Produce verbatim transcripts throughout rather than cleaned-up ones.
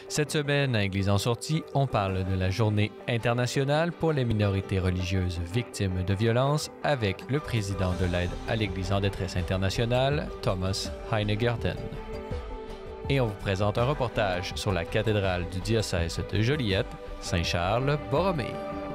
Cette semaine, à Église en sortie, on parle de la Journée internationale pour les minorités religieuses victimes de violences avec le président de l'Aide à l'Église en détresse internationale, Thomas Heinegarten. Et on vous présente un reportage sur la cathédrale du diocèse de Joliette, Saint-Charles-Borromée.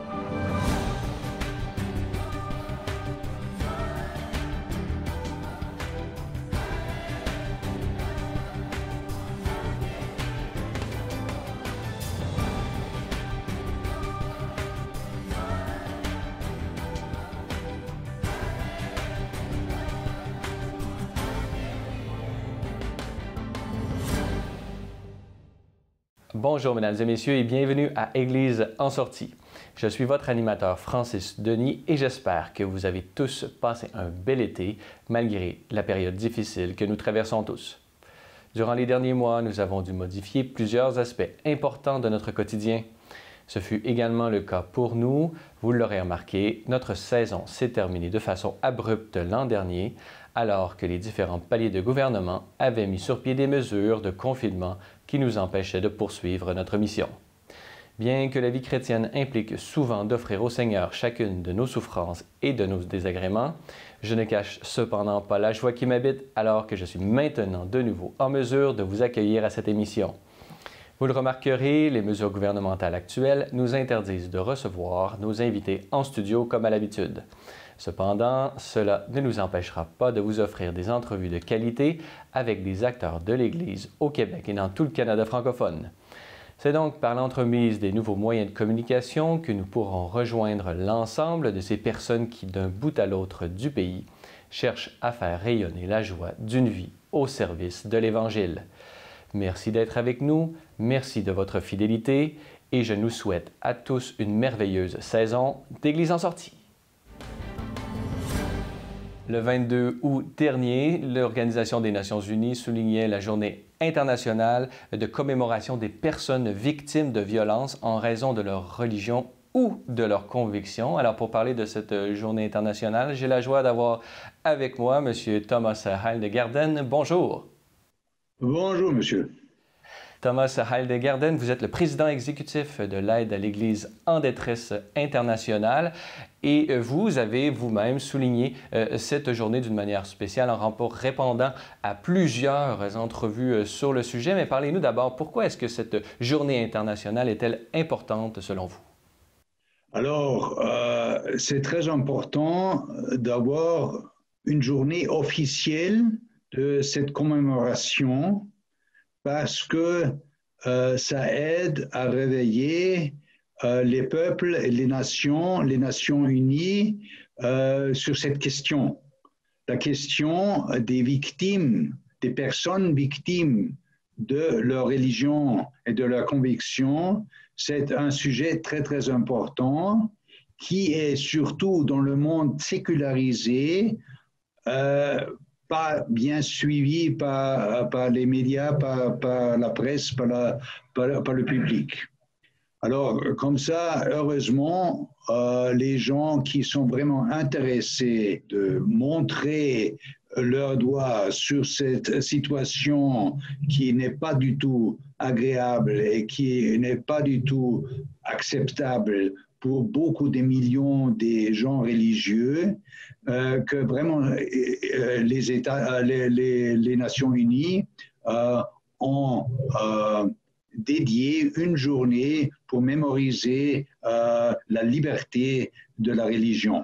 Bonjour mesdames et messieurs et bienvenue à Église en sortie. Je suis votre animateur Francis Denis et j'espère que vous avez tous passé un bel été malgré la période difficile que nous traversons tous. Durant les derniers mois, nous avons dû modifier plusieurs aspects importants de notre quotidien. Ce fut également le cas pour nous. Vous l'aurez remarqué, notre saison s'est terminée de façon abrupte l'an dernier, alors que les différents paliers de gouvernement avaient mis sur pied des mesures de confinement qui nous empêchaient de poursuivre notre mission. Bien que la vie chrétienne implique souvent d'offrir au Seigneur chacune de nos souffrances et de nos désagréments, je ne cache cependant pas la joie qui m'habite alors que je suis maintenant de nouveau en mesure de vous accueillir à cette émission. Vous le remarquerez, les mesures gouvernementales actuelles nous interdisent de recevoir nos invités en studio comme à l'habitude. Cependant, cela ne nous empêchera pas de vous offrir des entrevues de qualité avec des acteurs de l'Église au Québec et dans tout le Canada francophone. C'est donc par l'entremise des nouveaux moyens de communication que nous pourrons rejoindre l'ensemble de ces personnes qui, d'un bout à l'autre du pays, cherchent à faire rayonner la joie d'une vie au service de l'Évangile. Merci d'être avec nous, merci de votre fidélité et je nous souhaite à tous une merveilleuse saison d'Église en sortie. Le vingt-deux août dernier, l'Organisation des Nations unies soulignait la Journée internationale de commémoration des personnes victimes de violences en raison de leur religion ou de leur conviction. Alors, pour parler de cette Journée internationale, j'ai la joie d'avoir avec moi M. Thomas Heinegarten. Bonjour. Bonjour, monsieur. Thomas Heinegarten, vous êtes le président exécutif de l'Aide à l'Église en détresse internationale et vous avez vous-même souligné euh, cette journée d'une manière spéciale en répondant à plusieurs entrevues sur le sujet. Mais parlez-nous d'abord, pourquoi est-ce que cette journée internationale est-elle importante selon vous? Alors, euh, c'est très important d'avoir une journée officielle de cette commémoration parce que euh, ça aide à réveiller euh, les peuples et les nations, les Nations unies euh, sur cette question. La question des victimes, des personnes victimes de leur religion et de leur conviction, c'est un sujet très, très important qui est surtout dans le monde sécularisé, euh, pas bien suivi par, par les médias, par, par la presse, par, la, par, par le public. Alors, comme ça, heureusement, euh, les gens qui sont vraiment intéressés de montrer leur doigt sur cette situation qui n'est pas du tout agréable et qui n'est pas du tout acceptable pour beaucoup de millions de gens religieux, euh, que vraiment euh, les, États, les, les, les Nations Unies euh, ont euh, dédié une journée pour mémoriser euh, la liberté de la religion.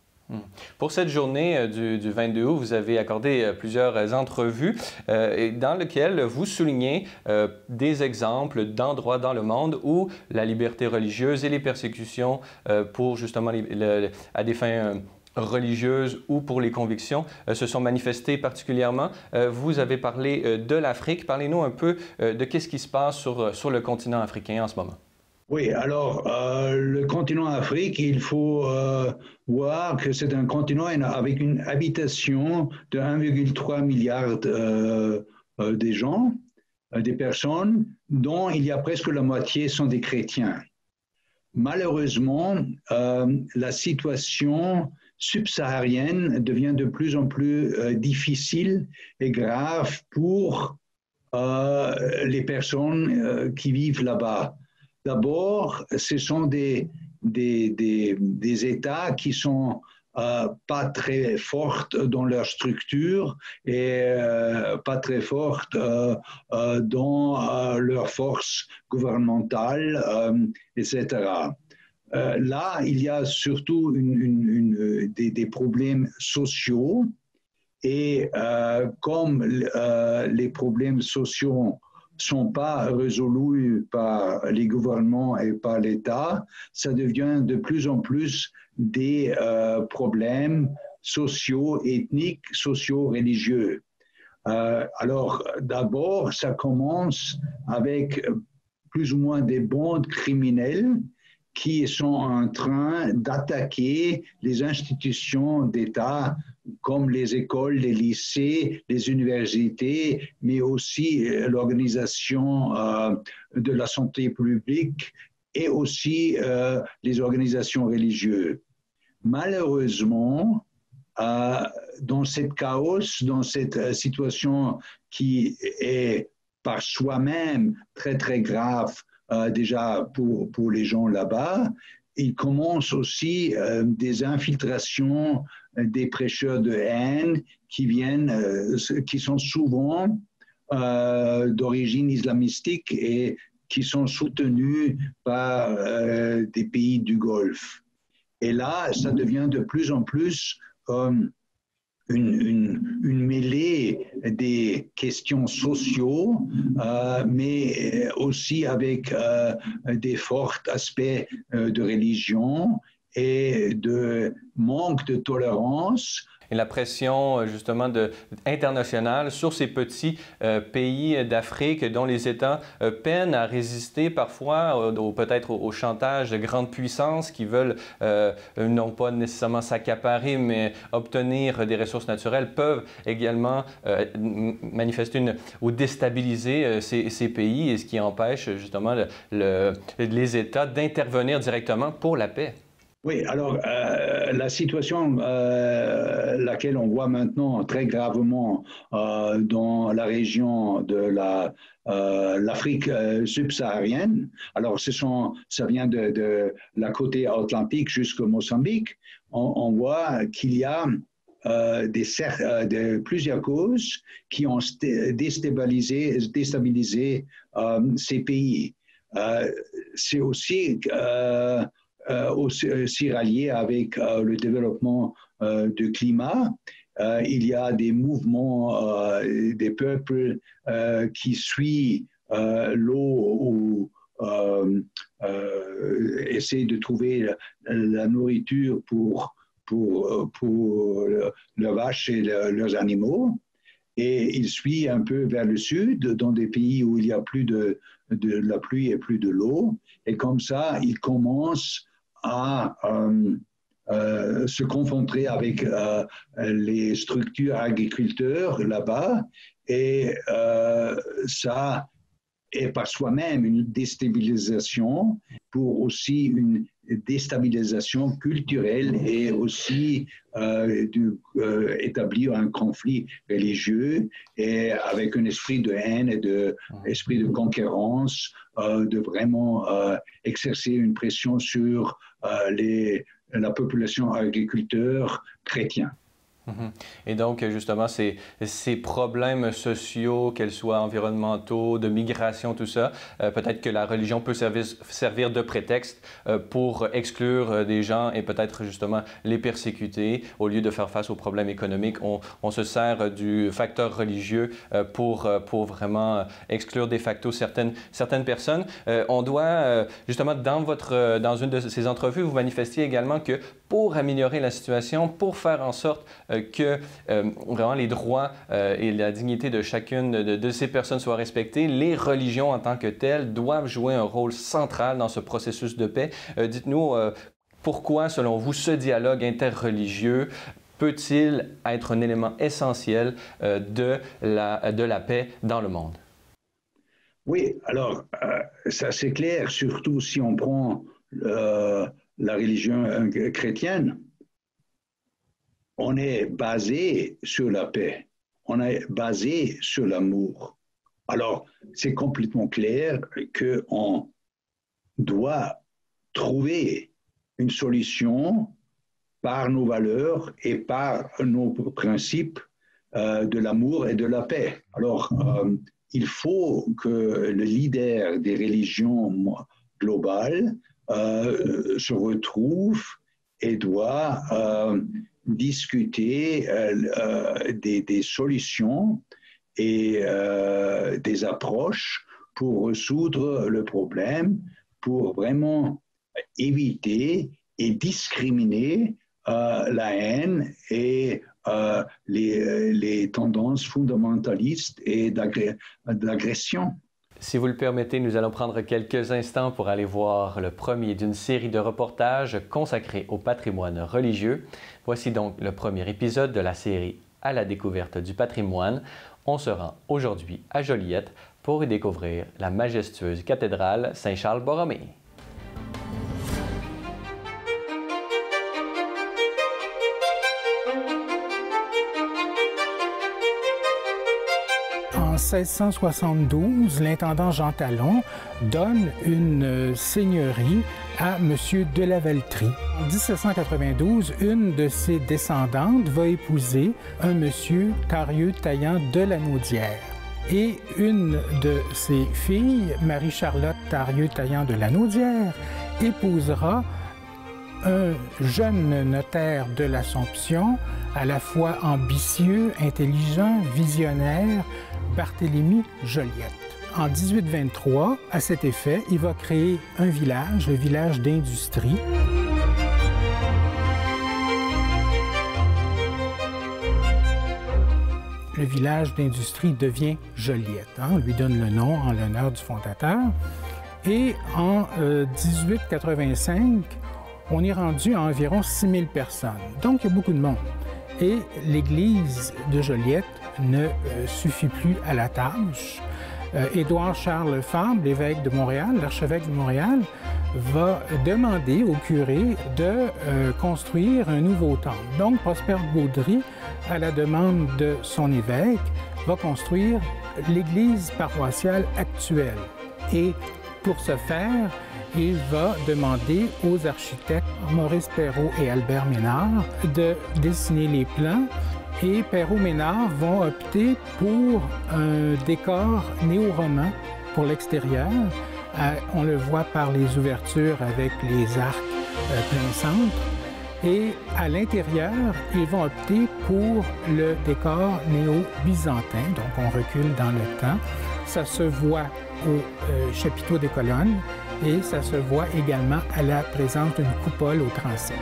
Pour cette journée euh, du, du vingt-deux août, vous avez accordé euh, plusieurs entrevues euh, dans lesquelles vous soulignez euh, des exemples d'endroits dans le monde où la liberté religieuse et les persécutions euh, pour justement les, le, à des fins euh, religieuses ou pour les convictions euh, se sont manifestées particulièrement. Euh, vous avez parlé euh, de l'Afrique. Parlez-nous un peu euh, de qu'est-ce qui se passe sur, sur le continent africain en ce moment. Oui, alors euh, le continent Afrique, il faut euh, voir que c'est un continent avec une habitation de un virgule trois milliard euh, euh, de gens, euh, des personnes, dont il y a presque la moitié sont des chrétiens. Malheureusement, euh, la situation subsaharienne devient de plus en plus euh, difficile et grave pour euh, les personnes euh, qui vivent là-bas. D'abord, ce sont des, des, des, des États qui sont euh, pas très fortes dans leur structure et euh, pas très fortes euh, euh, dans euh, leur force gouvernementale, euh, et cetera. Euh, là, il y a surtout une, une, une, des, des problèmes sociaux et euh, comme euh, les problèmes sociaux ne sont pas résolus par les gouvernements et par l'État, ça devient de plus en plus des euh, problèmes sociaux, ethniques, sociaux, religieux. Euh, alors, d'abord, ça commence avec plus ou moins des bandes criminelles qui sont en train d'attaquer les institutions d'État comme les écoles, les lycées, les universités, mais aussi l'organisation euh, de la santé publique et aussi euh, les organisations religieuses. Malheureusement, euh, dans cette chaos, dans cette situation qui est par soi-même très, très grave, euh, déjà pour, pour les gens là-bas, il commence aussi euh, des infiltrations euh, des prêcheurs de haine qui viennent, euh, qui sont souvent euh, d'origine islamistique et qui sont soutenus par euh, des pays du Golfe. Et là, ça devient de plus en plus comme une, une, une mêlée des questions sociaux, euh, mais aussi avec euh, des forts aspects euh, de religion et de manque de tolérance. Et la pression, justement, de, internationale sur ces petits euh, pays d'Afrique dont les États euh, peinent à résister parfois euh, peut-être au, au chantage de grandes puissances qui veulent euh, non pas nécessairement s'accaparer, mais obtenir des ressources naturelles, peuvent également euh, manifester une, ou déstabiliser euh, ces, ces pays, et ce qui empêche justement le, le, les États d'intervenir directement pour la paix. Oui, alors euh, la situation euh, laquelle on voit maintenant très gravement euh, dans la région de la, euh, l'Afrique euh, subsaharienne, alors ce sont, ça vient de, de la côte atlantique jusqu'au Mozambique, on, on voit qu'il y a euh, des, euh, de, plusieurs causes qui ont déstabilisé, déstabilisé euh, ces pays. Euh, c'est aussi... Euh, Euh, aussi rallié avec euh, le développement euh, du climat. Euh, il y a des mouvements euh, des peuples euh, qui suivent euh, l'eau ou euh, euh, essaient de trouver la, la nourriture pour, pour, pour leurs vaches et le, leurs animaux. Et il suit un peu vers le sud, dans des pays où il y a plus de, de la pluie et plus de l'eau. Et comme ça, il commence à euh, euh, se confronter avec euh, les structures agriculteurs là-bas. Et euh, ça est par soi-même une déstabilisation pour aussi une déstabilisation culturelle et aussi euh, de, euh, établir un conflit religieux et avec un esprit de haine et de esprit de concurrence, euh, de vraiment euh, exercer une pression sur euh, les, la population agriculteur chrétienne. Et donc, justement, ces, ces problèmes sociaux, qu'ils soient environnementaux, de migration, tout ça, euh, peut-être que la religion peut servir, servir de prétexte euh, pour exclure des gens et peut-être justement les persécuter. Au lieu de faire face aux problèmes économiques, on, on se sert du facteur religieux euh, pour, pour vraiment exclure de facto certaines, certaines personnes. Euh, on doit, euh, justement, dans, votre, dans une de ces entrevues, vous manifestiez également que pour améliorer la situation, pour faire en sorte euh, que euh, vraiment les droits euh, et la dignité de chacune de, de ces personnes soient respectés, les religions en tant que telles doivent jouer un rôle central dans ce processus de paix. Euh, dites-nous euh, pourquoi, selon vous, ce dialogue interreligieux peut-il être un élément essentiel euh, de, la, de la paix dans le monde? Oui, alors euh, ça c'est clair, surtout si on prend euh, la religion chrétienne. On est basé sur la paix, on est basé sur l'amour. Alors, c'est complètement clair qu'on doit trouver une solution par nos valeurs et par nos principes euh, de l'amour et de la paix. Alors, euh, il faut que le leader des religions globales euh, se retrouve et doit euh, discuter euh, euh, des, des solutions et euh, des approches pour résoudre le problème, pour vraiment éviter et discriminer euh, la haine et euh, les, les tendances fondamentalistes et d'agression. Si vous le permettez, nous allons prendre quelques instants pour aller voir le premier d'une série de reportages consacrés au patrimoine religieux. Voici donc le premier épisode de la série À la découverte du patrimoine. On se rend aujourd'hui à Joliette pour y découvrir la majestueuse cathédrale Saint-Charles-Borromée. En seize cent soixante-douze, l'intendant Jean Talon donne une seigneurie à M. de la Valtrie. En dix-sept cent quatre-vingt-douze, une de ses descendantes va épouser un monsieur Tarieux-Taillant de la Naudière. Et une de ses filles, Marie-Charlotte Tarieux-Taillant de la Naudière, épousera un jeune notaire de l'Assomption, à la fois ambitieux, intelligent, visionnaire, Barthélemy Joliette. En dix-huit vingt-trois, à cet effet, il va créer un village, le village d'industrie. Le village d'industrie devient Joliette. Hein? On lui donne le nom en l'honneur du fondateur. Et en euh, dix-huit quatre-vingt-cinq, on est rendu à environ six mille personnes. Donc, il y a beaucoup de monde. Et l'église de Joliette ne euh, suffit plus à la tâche. Euh, Édouard-Charles Fabre, l'évêque de Montréal, l'archevêque de Montréal, va demander au curé de euh, construire un nouveau temple. Donc, Prosper Gaudry, à la demande de son évêque, va construire l'église paroissiale actuelle. Et pour ce faire, il va demander aux architectes Maurice Perrault et Albert Ménard de dessiner les plans. Et Perrault-Ménard vont opter pour un décor néo-roman pour l'extérieur. Euh, on le voit par les ouvertures avec les arcs euh, plein centre. Et à l'intérieur, ils vont opter pour le décor néo-byzantin. Donc, on recule dans le temps. Ça se voit au euh, chapiteau des colonnes et ça se voit également à la présence d'une coupole au transept.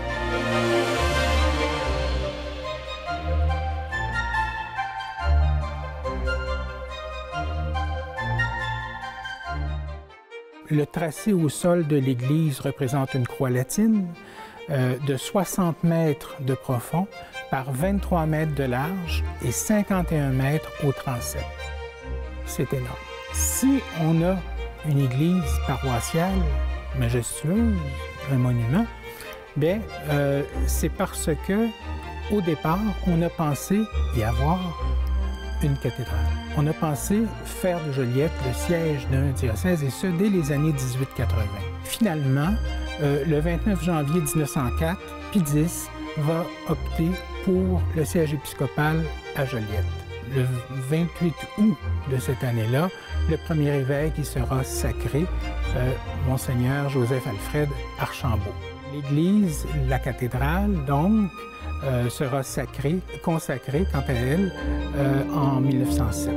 Le tracé au sol de l'église représente une croix latine euh, de soixante mètres de profond par vingt-trois mètres de large et cinquante et un mètres au transept. C'est énorme. Si on a une église paroissiale majestueuse, un monument, bien, euh, c'est parce que au départ, on a pensé y avoir une cathédrale. On a pensé faire de Joliette le siège d'un diocèse, et ce, dès les années dix-huit quatre-vingt. Finalement, euh, le vingt-neuf janvier mille neuf cent quatre, Pie X va opter pour le siège épiscopal à Joliette. Le vingt-huit août de cette année-là, le premier évêque y sera sacré, euh, Monseigneur Joseph-Alfred Archambault. L'église, la cathédrale, donc, euh, sera sacrée, consacrée, quant à elle, euh, en mille neuf cent sept.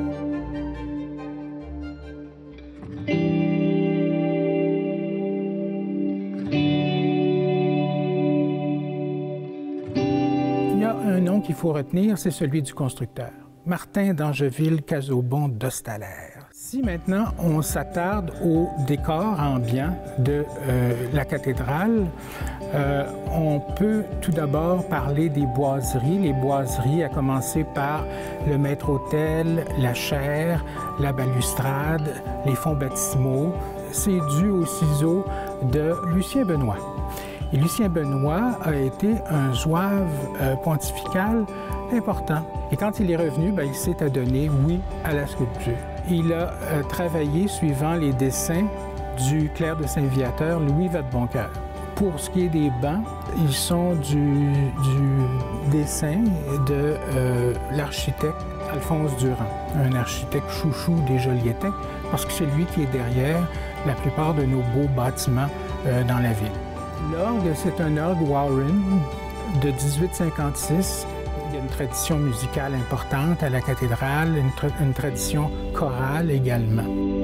Il y a un nom qu'il faut retenir, c'est celui du constructeur. Martin d'Angeville-Cazobon d'Ostalaire. Si maintenant on s'attarde au décor ambiant de euh, la cathédrale, euh, on peut tout d'abord parler des boiseries. Les boiseries, à commencer par le maître-autel, la chaire, la balustrade, les fonds baptismaux. C'est dû aux ciseaux de Lucien Benoît. Et Lucien Benoît a été un zouave euh, pontifical important. Et quand il est revenu, bien, il s'est adonné, oui, à la sculpture. il a euh, travaillé suivant les dessins du clerc de Saint-Viateur, Louis Vadeboncoeur. Pour ce qui est des bancs, ils sont du, du dessin de euh, l'architecte Alphonse Durand, un architecte chouchou des Jolietins, parce que c'est lui qui est derrière la plupart de nos beaux bâtiments euh, dans la ville. L'orgue, c'est un orgue Warren de dix-huit cinquante-six. Il y a une tradition musicale importante à la cathédrale, une, tra une tradition chorale également.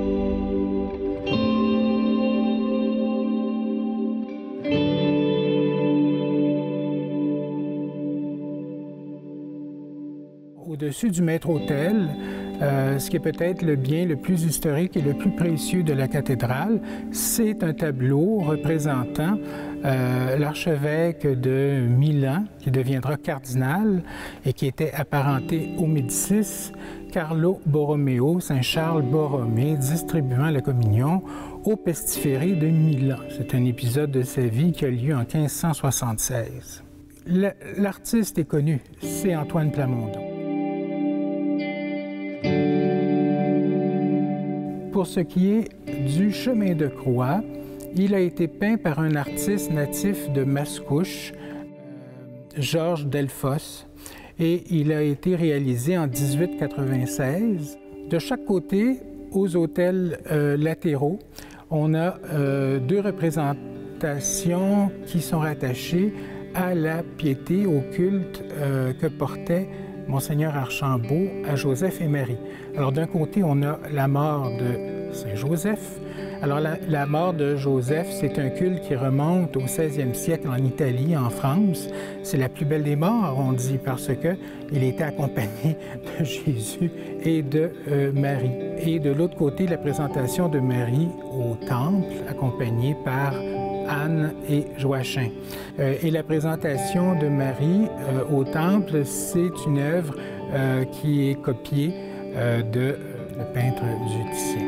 Au-dessus du maître-autel, euh, ce qui est peut-être le bien le plus historique et le plus précieux de la cathédrale, c'est un tableau représentant euh, l'archevêque de Milan, qui deviendra cardinal et qui était apparenté aux Médicis, Carlo Borromeo, Saint-Charles Borromée, distribuant la communion au pestiféré de Milan. C'est un épisode de sa vie qui a lieu en quinze cent soixante-seize. L'artiste est connu, c'est Antoine Plamondon. Pour ce qui est du chemin de croix, il a été peint par un artiste natif de Mascouche, Georges Delfosse, et il a été réalisé en dix-huit quatre-vingt-seize. De chaque côté, aux autels euh, latéraux, on a euh, deux représentations qui sont rattachées à la piété, au culte euh, que portait Monseigneur Archambault à Joseph et Marie. Alors d'un côté, on a la mort de Saint-Joseph. Alors la, la mort de Joseph, c'est un culte qui remonte au seizième siècle en Italie, en France. C'est la plus belle des morts, on dit, parce qu'il était accompagné de Jésus et de euh, Marie. Et de l'autre côté, la présentation de Marie au temple, accompagnée par Anne et Joachim. Euh, et la présentation de Marie euh, au temple, c'est une œuvre euh, qui est copiée euh, de euh, le peintre Dutier.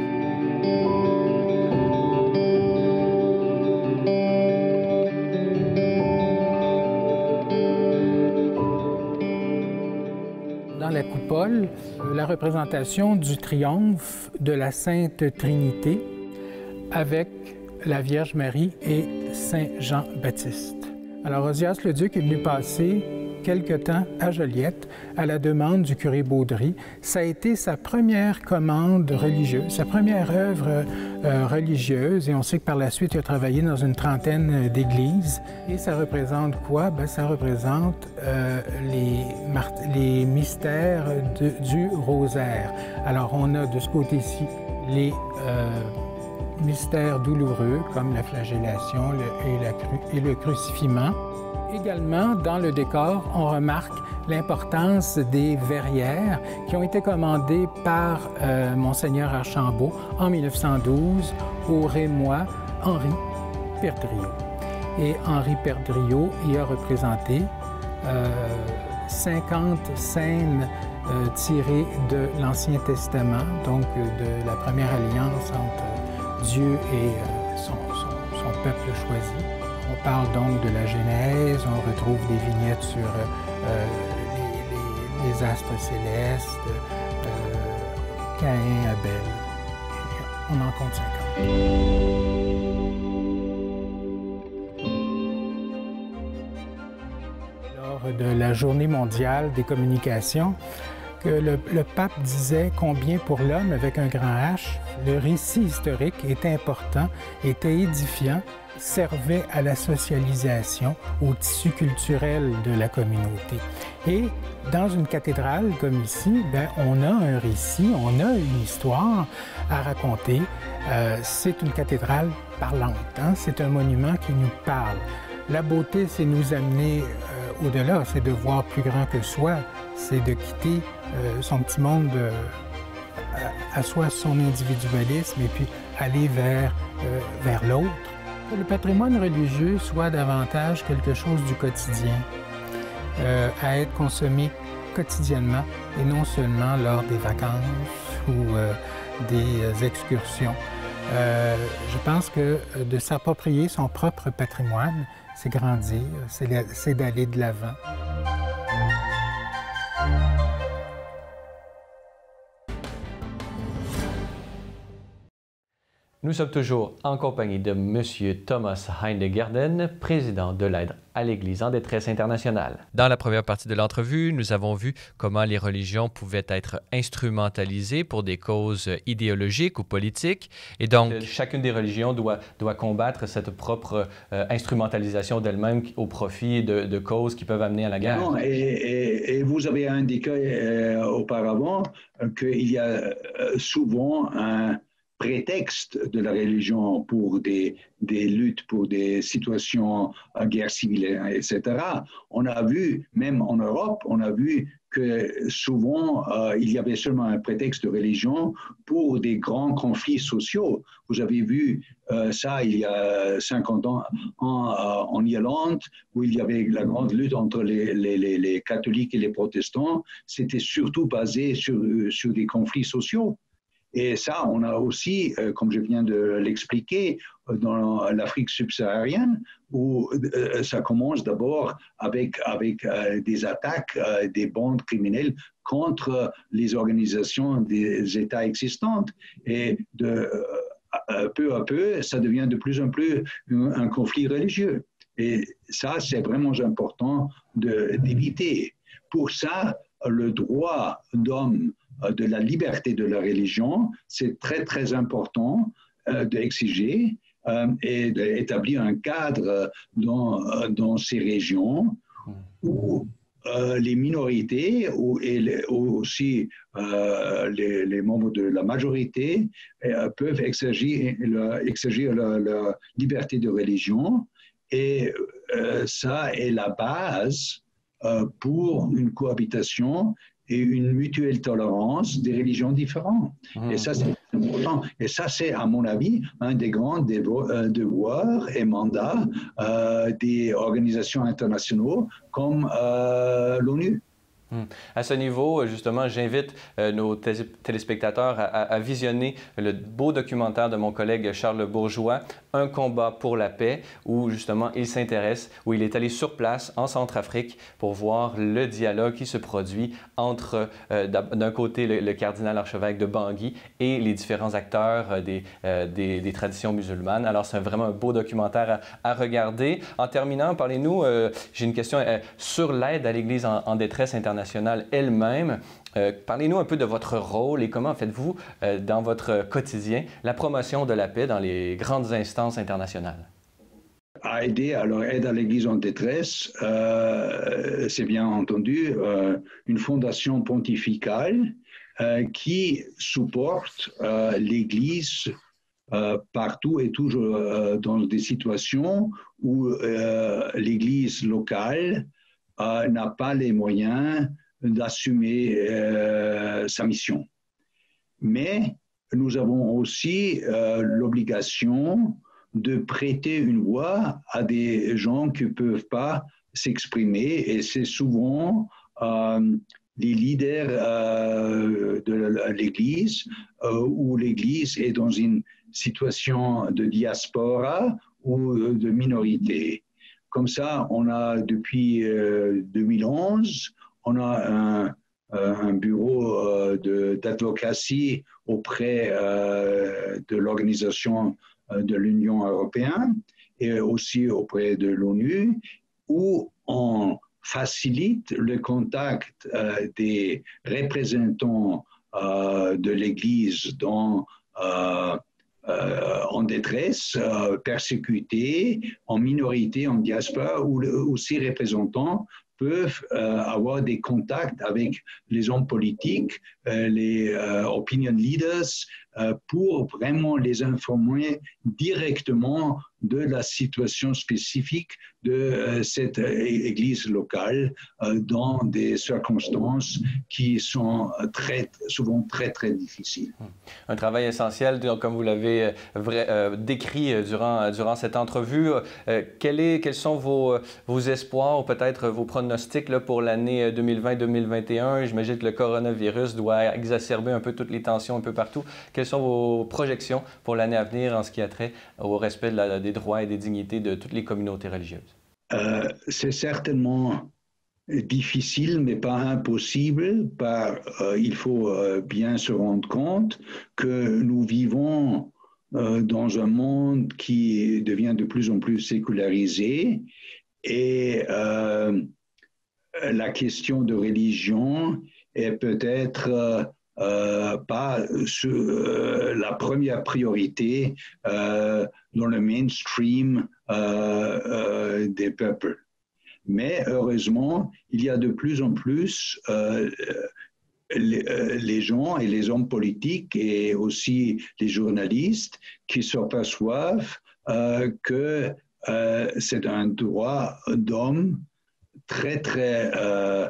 Dans la coupole, la représentation du triomphe de la Sainte Trinité avec la Vierge Marie et Saint Jean-Baptiste. Alors, Ozias le Duc est venu passer quelque temps à Joliette à la demande du curé Baudry. Ça a été sa première commande religieuse, sa première œuvre euh, religieuse, et on sait que par la suite, il a travaillé dans une trentaine d'églises. Et ça représente quoi? Bien, ça représente euh, les, les mystères de, du rosaire. Alors, on a de ce côté-ci les euh, mystères douloureux, comme la flagellation le, et, la cru, et le crucifiement. Également, dans le décor, on remarque l'importance des verrières qui ont été commandées par euh, Monseigneur Archambault en mille neuf cent douze au Rémois Henri Perdriau. Et Henri Perdriau y a représenté euh, cinquante scènes euh, tirées de l'Ancien Testament, donc de la première alliance entre Dieu et euh, son, son, son peuple choisi. On parle donc de la Genèse, on retrouve des vignettes sur euh, les, les, les astres célestes, euh, Caïn, Abel. On en compte cinquante. Lors de la Journée mondiale des communications, que le, le pape disait combien pour l'homme, avec un grand H, le récit historique était important, était édifiant, servait à la socialisation, au tissu culturel de la communauté. Et dans une cathédrale comme ici, bien, on a un récit, on a une histoire à raconter. Euh, c'est une cathédrale parlante, hein? C'est un monument qui nous parle. La beauté, c'est nous amener euh, au-delà, c'est de voir plus grand que soi, c'est de quitter euh, son petit monde, euh, à, à soi son individualisme et puis aller vers, euh, vers l'autre. Que le patrimoine religieux soit davantage quelque chose du quotidien, euh, à être consommé quotidiennement et non seulement lors des vacances ou euh, des excursions. Euh, je pense que de s'approprier son propre patrimoine, c'est grandir, c'est d'aller de l'avant. Nous sommes toujours en compagnie de M. Thomas Heine-Garden, président de l'aide à l'Église en détresse internationale. Dans la première partie de l'entrevue, nous avons vu comment les religions pouvaient être instrumentalisées pour des causes idéologiques ou politiques. Et donc, chacune des religions doit, doit combattre cette propre euh, instrumentalisation d'elle-même au profit de, de causes qui peuvent amener à la guerre. Non, et, et, et vous avez indiqué euh, auparavant qu'il y a euh, souvent un prétexte de la religion pour des, des luttes, pour des situations, euh, guerre civile, et cetera. On a vu, même en Europe, on a vu que souvent, euh, il y avait seulement un prétexte de religion pour des grands conflits sociaux. Vous avez vu euh, ça il y a cinquante ans en, euh, en Irlande, où il y avait la grande lutte entre les, les, les, les catholiques et les protestants. C'était surtout basé sur, sur des conflits sociaux. Et ça, on a aussi, euh, comme je viens de l'expliquer, dans l'Afrique subsaharienne, où euh, ça commence d'abord avec, avec euh, des attaques euh, des bandes criminelles contre les organisations des États existantes. Et de, euh, peu à peu, ça devient de plus en plus un, un conflit religieux. Et ça, c'est vraiment important d'éviter. Pour ça, le droit d'homme, de la liberté de la religion, c'est très, très important euh, d'exiger euh, et d'établir un cadre dans, dans ces régions où euh, les minorités ou, et les, aussi euh, les, les membres de la majorité euh, peuvent exercer, exercer la, la liberté de religion. Et euh, ça est la base euh, pour une cohabitation et une mutuelle tolérance des religions différentes. Mmh. Et ça, c'est important. Et ça, c'est, à mon avis, un des grands devoirs et mandats euh, des organisations internationales comme euh, l'ONU. À ce niveau, justement, j'invite euh, nos téléspectateurs à, à visionner le beau documentaire de mon collègue Charles Bourgeois, Un combat pour la paix, où justement il s'intéresse, où il est allé sur place en Centrafrique pour voir le dialogue qui se produit entre, euh, d'un côté, le, le cardinal archevêque de Bangui et les différents acteurs euh, des, euh, des, des traditions musulmanes. Alors, c'est vraiment un beau documentaire à, à regarder. En terminant, parlez-nous, euh, j'ai une question euh, sur l'aide à l'Église en, en détresse internationale elle-même. Euh, parlez-nous un peu de votre rôle et comment faites-vous euh, dans votre quotidien la promotion de la paix dans les grandes instances internationales? À aider, alors aide à l'Église en détresse, euh, c'est bien entendu euh, une fondation pontificale euh, qui supporte euh, l'Église euh, partout et toujours euh, dans des situations où euh, l'Église locale Euh, n'a pas les moyens d'assumer euh, sa mission. Mais nous avons aussi euh, l'obligation de prêter une voix à des gens qui ne peuvent pas s'exprimer, et c'est souvent euh, les leaders euh, de l'Église, euh, où l'Église est dans une situation de diaspora ou de minorité. Comme ça, on a depuis euh, deux mille onze, on a un, un bureau euh, d'advocacy auprès euh, de l'organisation de l'Union européenne et aussi auprès de l'ONU, où on facilite le contact euh, des représentants euh, de l'Église dans euh, Euh, en détresse, euh, persécutés, en minorité, en diaspora, où aussi représentants peuvent euh, avoir des contacts avec les hommes politiques, euh, les euh, opinion leaders, euh, pour vraiment les informer directement de la situation spécifique de euh, cette église locale euh, dans des circonstances qui sont très, souvent très, très difficiles. Un travail essentiel, comme vous l'avez euh, décrit durant, durant cette entrevue. Euh, quel est, quels sont vos, vos espoirs ou peut-être vos pronostics là, pour l'année deux mille vingt deux mille vingt et un? J'imagine que le coronavirus doit exacerber un peu toutes les tensions un peu partout. Quelles sont vos projections pour l'année à venir en ce qui a trait au respect de la, des droits et des dignités de toutes les communautés religieuses? Euh, c'est certainement difficile, mais pas impossible. Par, euh, il faut euh, bien se rendre compte que nous vivons euh, dans un monde qui devient de plus en plus sécularisé et euh, la question de religion est peut-être euh, euh, pas sur, euh, la première priorité euh, dans le mainstream euh, euh, des peuples. Mais heureusement, il y a de plus en plus euh, les, les gens et les hommes politiques et aussi les journalistes qui s'aperçoivent euh, que euh, c'est un droit d'homme très, très euh,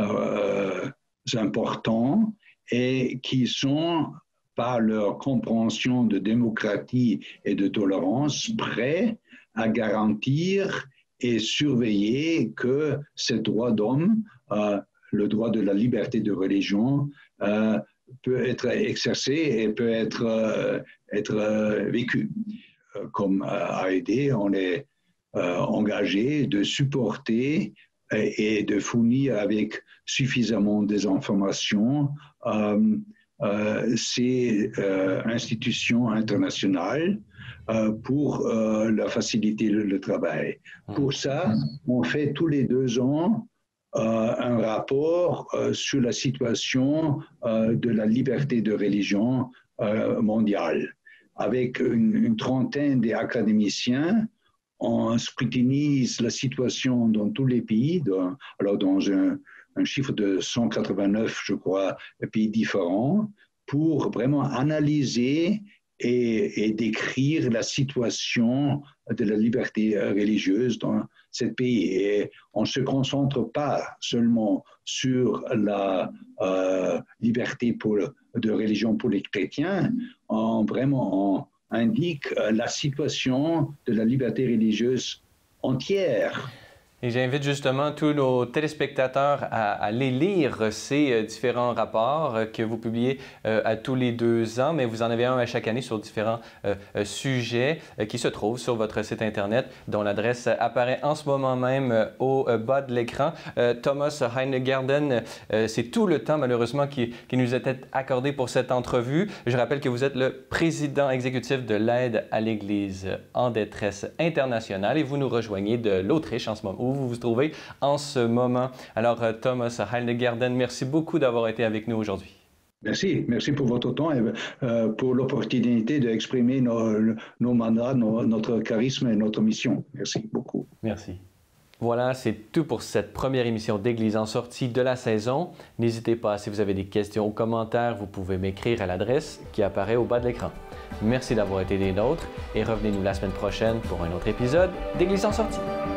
euh, important et qui sont, par leur compréhension de démocratie et de tolérance, prêts à garantir et surveiller que ce droit d'homme, euh, le droit de la liberté de religion, euh, peut être exercé et peut être, euh, être euh, vécu. Euh, comme A E D, on est euh, engagé de supporter et, et de fournir avec suffisamment des informations euh, euh, ces euh, institutions internationales euh, pour euh, leur faciliter le, le travail. Pour ça, on fait tous les deux ans euh, un rapport euh, sur la situation euh, de la liberté de religion euh, mondiale. Avec une, une trentaine d'académiciens, on scrutinise la situation dans tous les pays, dans, alors dans un, un chiffre de cent quatre-vingt-neuf, je crois, pays différents, pour vraiment analyser et, et décrire la situation de la liberté religieuse dans ce pays. Et on ne se concentre pas seulement sur la euh, liberté pour, de religion pour les chrétiens, on vraiment on indique la situation de la liberté religieuse entière. Et j'invite justement tous nos téléspectateurs à, à aller lire ces euh, différents rapports euh, que vous publiez euh, à tous les deux ans, mais vous en avez un à chaque année sur différents euh, euh, sujets euh, qui se trouvent sur votre site Internet, dont l'adresse apparaît en ce moment même euh, au euh, bas de l'écran. Euh, Thomas Heine-Garden, euh, c'est tout le temps malheureusement qui, qui nous était accordé pour cette entrevue. Je rappelle que vous êtes le président exécutif de l'aide à l'Église en détresse internationale et vous nous rejoignez de l'Autriche en ce moment, où vous vous trouvez en ce moment. Alors, Thomas Heine-Garden, merci beaucoup d'avoir été avec nous aujourd'hui. Merci, merci pour votre temps et euh, pour l'opportunité d'exprimer nos, nos mandats, nos, notre charisme et notre mission. Merci beaucoup. Merci. Voilà, c'est tout pour cette première émission d'Église en sortie de la saison. N'hésitez pas, si vous avez des questions ou commentaires, vous pouvez m'écrire à l'adresse qui apparaît au bas de l'écran. Merci d'avoir été des nôtres et revenez-nous la semaine prochaine pour un autre épisode d'Église en sortie.